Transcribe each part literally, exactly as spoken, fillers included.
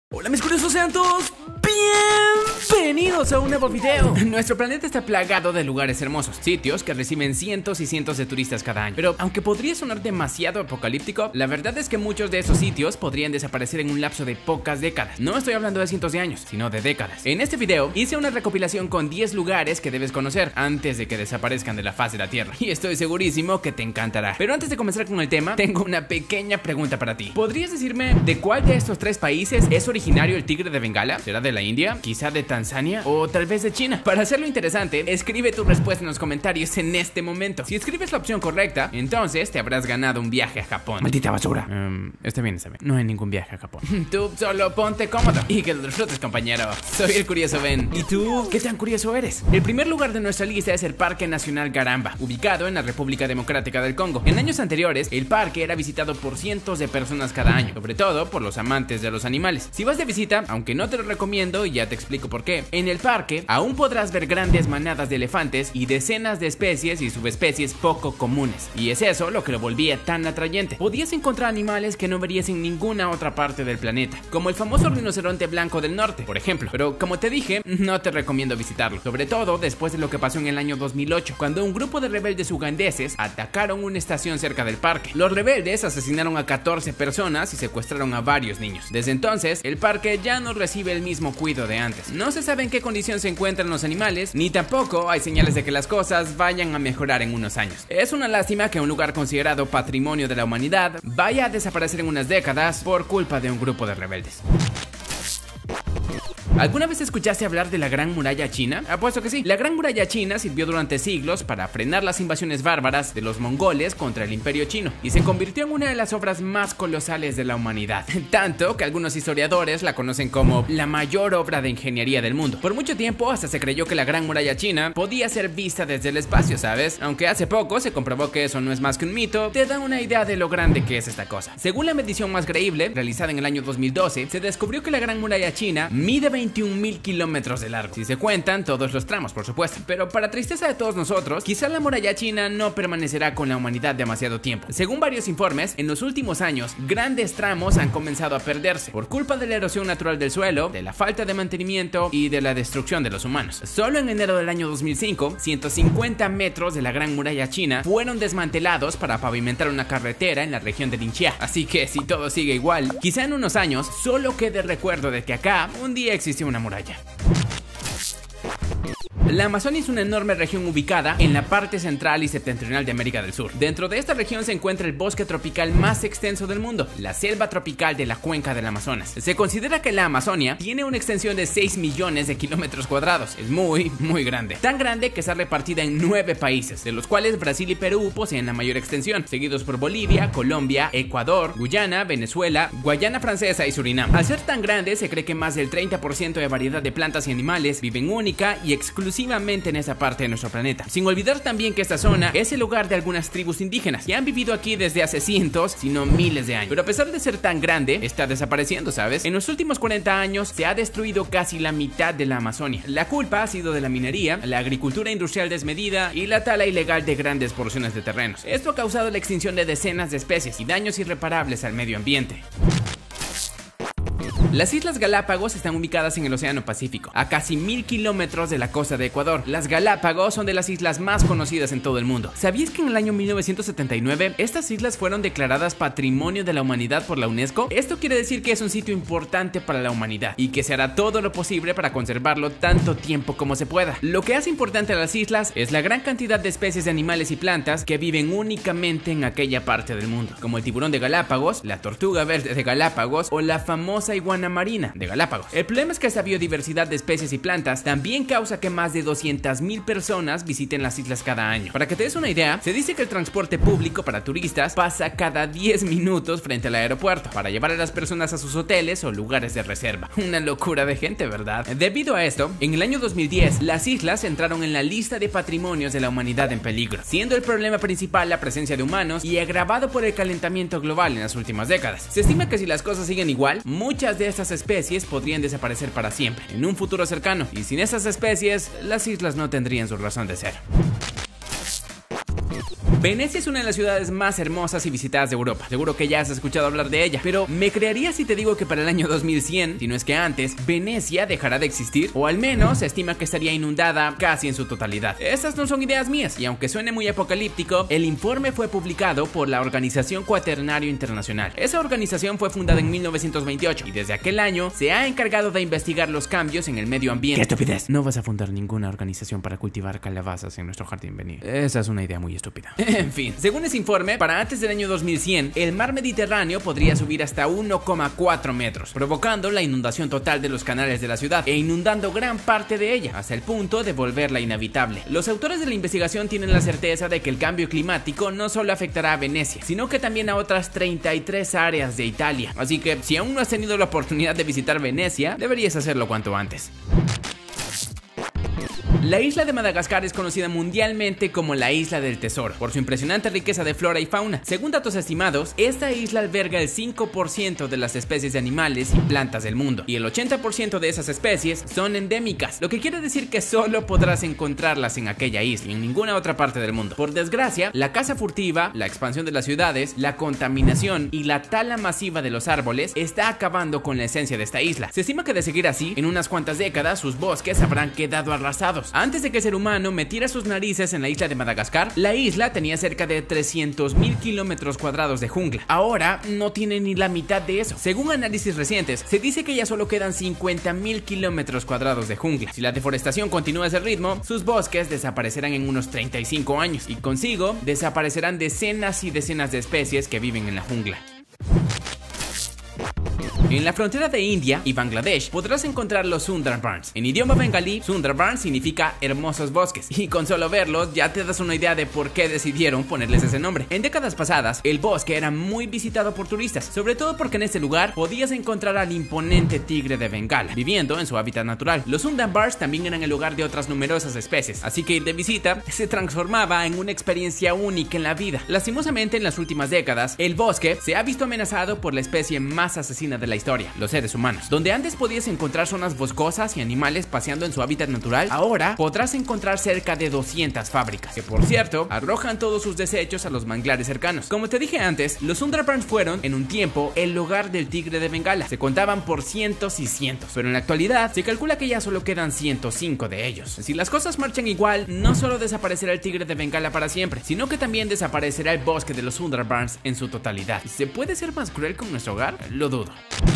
Hola mis curiosos, sean todos bienvenidos a un nuevo video. Nuestro planeta está plagado de lugares hermosos, sitios que reciben cientos y cientos de turistas cada año. Pero aunque podría sonar demasiado apocalíptico, la verdad es que muchos de esos sitios podrían desaparecer en un lapso de pocas décadas. No estoy hablando de cientos de años, sino de décadas. En este video hice una recopilación con diez lugares que debes conocer antes de que desaparezcan de la faz de la Tierra, y estoy segurísimo que te encantará. Pero antes de comenzar con el tema, tengo una pequeña pregunta para ti. ¿Podrías decirme de cuál de estos tres países es originario el tigre de Bengala? ¿Será de la India? ¿Quizá de Tanzania? ¿O tal vez de China? Para hacerlo interesante, escribe tu respuesta en los comentarios en este momento. Si escribes la opción correcta, entonces te habrás ganado un viaje a Japón. Maldita basura. um, Está bien, está bien. No hay ningún viaje a Japón. Tú solo ponte cómodo y que lo disfrutes, compañero. Soy el Curioso Ben. ¿Y tú? ¿Qué tan curioso eres? El primer lugar de nuestra lista es el Parque Nacional Garamba, ubicado en la República Democrática del Congo. En años anteriores, el parque era visitado por cientos de personas cada año, sobre todo por los amantes de los animales. Si vas de visita, aunque no te lo recomiendo, y ya te explico por qué, en el parque aún podrás ver grandes manadas de elefantes y decenas de especies y subespecies poco comunes. Y es eso lo que lo volvía tan atrayente. Podías encontrar animales que no verías en ninguna otra parte del planeta, como el famoso rinoceronte blanco del norte, por ejemplo. Pero como te dije, no te recomiendo visitarlo, sobre todo después de lo que pasó en el año dos mil ocho, cuando un grupo de rebeldes ugandeses atacaron una estación cerca del parque. Los rebeldes asesinaron a catorce personas y secuestraron a varios niños. Desde entonces, el parque ya no recibe el mismo cuidado de antes. No se sabe en qué condición se encuentran los animales, ni tampoco hay señales de que las cosas vayan a mejorar en unos años. Es una lástima que un lugar considerado patrimonio de la humanidad vaya a desaparecer en unas décadas por culpa de un grupo de rebeldes. ¿Alguna vez escuchaste hablar de la Gran Muralla China? Apuesto que sí. La Gran Muralla China sirvió durante siglos para frenar las invasiones bárbaras de los mongoles contra el Imperio Chino y se convirtió en una de las obras más colosales de la humanidad. Tanto que algunos historiadores la conocen como la mayor obra de ingeniería del mundo. Por mucho tiempo hasta se creyó que la Gran Muralla China podía ser vista desde el espacio, ¿sabes? Aunque hace poco se comprobó que eso no es más que un mito, te da una idea de lo grande que es esta cosa. Según la medición más creíble, realizada en el año dos mil doce, se descubrió que la Gran Muralla China mide veintiún mil kilómetros de largo, si se cuentan todos los tramos, por supuesto. Pero para tristeza de todos nosotros, quizá la muralla china no permanecerá con la humanidad demasiado tiempo. Según varios informes, en los últimos años, grandes tramos han comenzado a perderse por culpa de la erosión natural del suelo, de la falta de mantenimiento y de la destrucción de los humanos. Solo en enero del año dos mil cinco, ciento cincuenta metros de la Gran Muralla China fueron desmantelados para pavimentar una carretera en la región de Ningxia. Así que si todo sigue igual, quizá en unos años solo quede recuerdo de que acá un día existió una muralla. La Amazonia es una enorme región ubicada en la parte central y septentrional de América del Sur. Dentro de esta región se encuentra el bosque tropical más extenso del mundo, la selva tropical de la cuenca del Amazonas. Se considera que la Amazonia tiene una extensión de seis millones de kilómetros cuadrados. Es muy, muy grande. Tan grande que está repartida en nueve países, de los cuales Brasil y Perú poseen la mayor extensión, seguidos por Bolivia, Colombia, Ecuador, Guyana, Venezuela, Guayana Francesa y Surinam. Al ser tan grande, se cree que más del treinta por ciento de variedad de plantas y animales viven única y exclusivamente en esa parte de nuestro planeta. Sin olvidar también que esta zona es el hogar de algunas tribus indígenas que han vivido aquí desde hace cientos, si no miles de años. Pero a pesar de ser tan grande, está desapareciendo, ¿sabes? En los últimos cuarenta años se ha destruido casi la mitad de la Amazonia. La culpa ha sido de la minería, la agricultura industrial desmedida y la tala ilegal de grandes porciones de terrenos. Esto ha causado la extinción de decenas de especies y daños irreparables al medio ambiente. Las Islas Galápagos están ubicadas en el Océano Pacífico, a casi mil kilómetros de la costa de Ecuador. Las Galápagos son de las islas más conocidas en todo el mundo. ¿Sabías que en el año mil novecientos setenta y nueve estas islas fueron declaradas Patrimonio de la Humanidad por la UNESCO? Esto quiere decir que es un sitio importante para la humanidad y que se hará todo lo posible para conservarlo tanto tiempo como se pueda. Lo que hace importante a las islas es la gran cantidad de especies de animales y plantas que viven únicamente en aquella parte del mundo, como el tiburón de Galápagos, la tortuga verde de Galápagos o la famosa iguana marina de Galápagos. El problema es que esta biodiversidad de especies y plantas también causa que más de doscientas mil personas visiten las islas cada año. Para que te des una idea, se dice que el transporte público para turistas pasa cada diez minutos frente al aeropuerto para llevar a las personas a sus hoteles o lugares de reserva. Una locura de gente, ¿verdad? Debido a esto, en el año dos mil diez, las islas entraron en la lista de patrimonios de la humanidad en peligro, siendo el problema principal la presencia de humanos y agravado por el calentamiento global en las últimas décadas. Se estima que si las cosas siguen igual, muchas de estas especies podrían desaparecer para siempre en un futuro cercano, y sin esas especies, las islas no tendrían su razón de ser. Venecia es una de las ciudades más hermosas y visitadas de Europa. Seguro que ya has escuchado hablar de ella, pero ¿me creerías si te digo que para el año dos mil cien, si no es que antes, Venecia dejará de existir? O al menos se estima que estaría inundada casi en su totalidad. Estas no son ideas mías, y aunque suene muy apocalíptico, el informe fue publicado por la Organización Cuaternario Internacional. Esa organización fue fundada en mil novecientos veintiocho y desde aquel año se ha encargado de investigar los cambios en el medio ambiente. ¡Qué estupidez! No vas a fundar ninguna organización para cultivar calabazas en nuestro jardín venido. Esa es una idea muy estúpida. En fin, según ese informe, para antes del año dos mil cien, el mar Mediterráneo podría subir hasta uno coma cuatro metros, provocando la inundación total de los canales de la ciudad e inundando gran parte de ella, hasta el punto de volverla inhabitable. Los autores de la investigación tienen la certeza de que el cambio climático no solo afectará a Venecia, sino que también a otras treinta y tres áreas de Italia. Así que, si aún no has tenido la oportunidad de visitar Venecia, deberías hacerlo cuanto antes. La isla de Madagascar es conocida mundialmente como la Isla del Tesoro, por su impresionante riqueza de flora y fauna. Según datos estimados, esta isla alberga el cinco por ciento de las especies de animales y plantas del mundo, y el ochenta por ciento de esas especies son endémicas, lo que quiere decir que solo podrás encontrarlas en aquella isla y en ninguna otra parte del mundo. Por desgracia, la caza furtiva, la expansión de las ciudades, la contaminación y la tala masiva de los árboles está acabando con la esencia de esta isla. Se estima que de seguir así, en unas cuantas décadas sus bosques habrán quedado arrasados. Antes de que el ser humano metiera sus narices en la isla de Madagascar, la isla tenía cerca de trescientos mil kilómetros cuadrados de jungla. Ahora no tiene ni la mitad de eso. Según análisis recientes, se dice que ya solo quedan cincuenta mil kilómetros cuadrados de jungla. Si la deforestación continúa a ese ritmo, sus bosques desaparecerán en unos treinta y cinco años y consigo desaparecerán decenas y decenas de especies que viven en la jungla. En la frontera de India y Bangladesh podrás encontrar los Sundarbans. En idioma bengalí, Sundarbans significa hermosos bosques, y con solo verlos ya te das una idea de por qué decidieron ponerles ese nombre. En décadas pasadas, el bosque era muy visitado por turistas, sobre todo porque en este lugar podías encontrar al imponente tigre de Bengala, viviendo en su hábitat natural. Los Sundarbans también eran el hogar de otras numerosas especies, así que ir de visita se transformaba en una experiencia única en la vida. Lastimosamente, en las últimas décadas, el bosque se ha visto amenazado por la especie más asesina de la historia, los seres humanos. Donde antes podías encontrar zonas boscosas y animales paseando en su hábitat natural, ahora podrás encontrar cerca de doscientas fábricas, que por cierto, arrojan todos sus desechos a los manglares cercanos. Como te dije antes, los Sundarbans fueron, en un tiempo, el hogar del tigre de Bengala. Se contaban por cientos y cientos, pero en la actualidad se calcula que ya solo quedan ciento cinco de ellos. Si las cosas marchan igual, no solo desaparecerá el tigre de Bengala para siempre, sino que también desaparecerá el bosque de los Sundarbans en su totalidad. ¿Se puede ser más cruel con nuestro hogar? Lo dudo.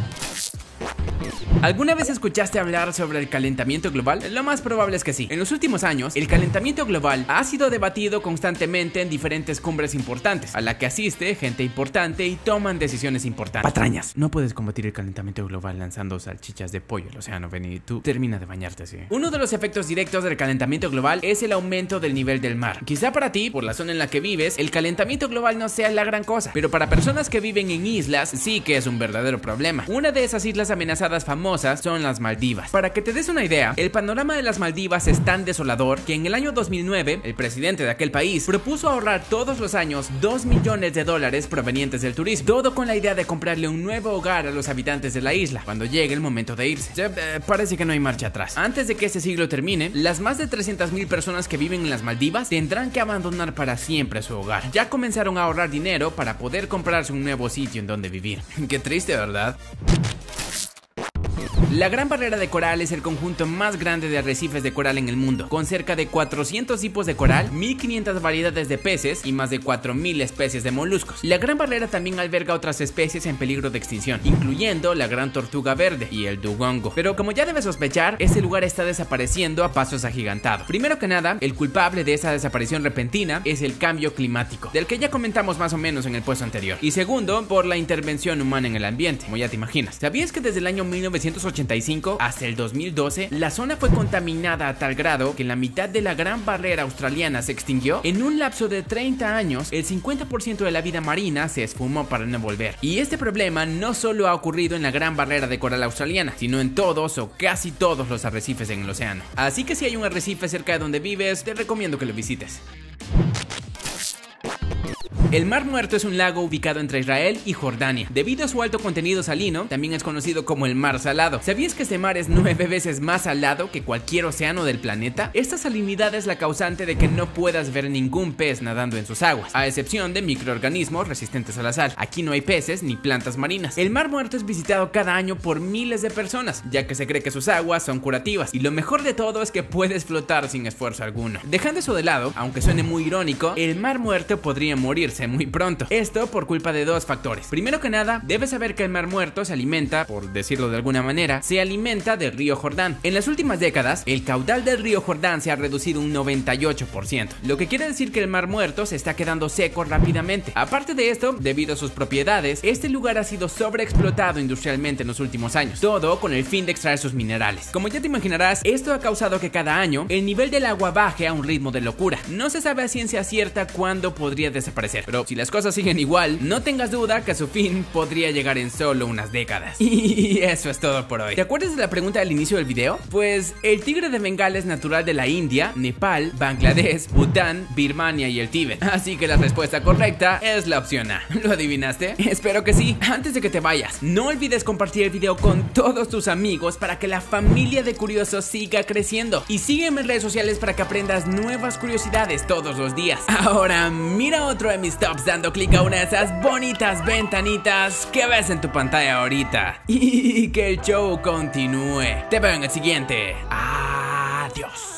¿Alguna vez escuchaste hablar sobre el calentamiento global? Lo más probable es que sí. En los últimos años, el calentamiento global ha sido debatido constantemente en diferentes cumbres importantes, a la que asiste gente importante y toman decisiones importantes. Patrañas. No puedes combatir el calentamiento global lanzando salchichas de pollo al océano, Benny. Tú termina de bañarte así. Uno de los efectos directos del calentamiento global es el aumento del nivel del mar. Quizá para ti, por la zona en la que vives, el calentamiento global no sea la gran cosa, pero para personas que viven en islas, sí que es un verdadero problema. Una de esas islas amenazadas famosas son las Maldivas. Para que te des una idea, el panorama de las Maldivas es tan desolador que en el año dos mil nueve, el presidente de aquel país propuso ahorrar todos los años dos millones de dólares provenientes del turismo, todo con la idea de comprarle un nuevo hogar a los habitantes de la isla cuando llegue el momento de irse. Ya, eh, parece que no hay marcha atrás. Antes de que este siglo termine, las más de trescientas mil personas que viven en las Maldivas tendrán que abandonar para siempre su hogar. Ya comenzaron a ahorrar dinero para poder comprarse un nuevo sitio en donde vivir. Qué triste, ¿verdad? La Gran Barrera de Coral es el conjunto más grande de arrecifes de coral en el mundo, con cerca de cuatrocientos tipos de coral, mil quinientas variedades de peces y más de cuatro mil especies de moluscos. La Gran Barrera también alberga otras especies en peligro de extinción, incluyendo la gran tortuga verde y el dugongo. Pero como ya debes sospechar, este lugar está desapareciendo a pasos agigantados. Primero que nada, el culpable de esa desaparición repentina es el cambio climático, del que ya comentamos más o menos en el puesto anterior. Y segundo, por la intervención humana en el ambiente, como ya te imaginas. ¿Sabías que desde el año mil novecientos ochenta y cinco hasta el dos mil doce, la zona fue contaminada a tal grado que la mitad de la Gran Barrera australiana se extinguió? En un lapso de treinta años, el cincuenta por ciento de la vida marina se esfumó para no volver. Y este problema no solo ha ocurrido en la Gran Barrera de Coral australiana, sino en todos o casi todos los arrecifes en el océano. Así que si hay un arrecife cerca de donde vives, te recomiendo que lo visites. El Mar Muerto es un lago ubicado entre Israel y Jordania. Debido a su alto contenido salino, también es conocido como el Mar Salado. ¿Sabías que este mar es nueve veces más salado que cualquier océano del planeta? Esta salinidad es la causante de que no puedas ver ningún pez nadando en sus aguas, a excepción de microorganismos resistentes a la sal. Aquí no hay peces ni plantas marinas. El Mar Muerto es visitado cada año por miles de personas, ya que se cree que sus aguas son curativas, y lo mejor de todo es que puedes flotar sin esfuerzo alguno. Dejando eso de lado, aunque suene muy irónico, el Mar Muerto podría morirse muy pronto. Esto por culpa de dos factores. Primero que nada, debes saber que el Mar Muerto se alimenta, por decirlo de alguna manera, se alimenta del río Jordán. En las últimas décadas, el caudal del río Jordán se ha reducido un noventa y ocho por ciento, lo que quiere decir que el Mar Muerto se está quedando seco rápidamente. Aparte de esto, debido a sus propiedades, este lugar ha sido sobreexplotado industrialmente en los últimos años, todo con el fin de extraer sus minerales. Como ya te imaginarás, esto ha causado que cada año el nivel del agua baje a un ritmo de locura. No se sabe a ciencia cierta cuándo podría desaparecer, pero si las cosas siguen igual, no tengas duda que su fin podría llegar en solo unas décadas. Y eso es todo por hoy. ¿Te acuerdas de la pregunta al inicio del video? Pues el tigre de Bengala es natural de la India, Nepal, Bangladesh, Bután, Birmania y el Tíbet. Así que la respuesta correcta es la opción A. ¿Lo adivinaste? Espero que sí. Antes de que te vayas, no olvides compartir el video con todos tus amigos para que la familia de curiosos siga creciendo. Y sígueme en redes sociales para que aprendas nuevas curiosidades todos los días. Ahora mira otro de mis tops dando clic a una de esas bonitas ventanitas que ves en tu pantalla ahorita. Y que el show continúe. Te veo en el siguiente. Adiós.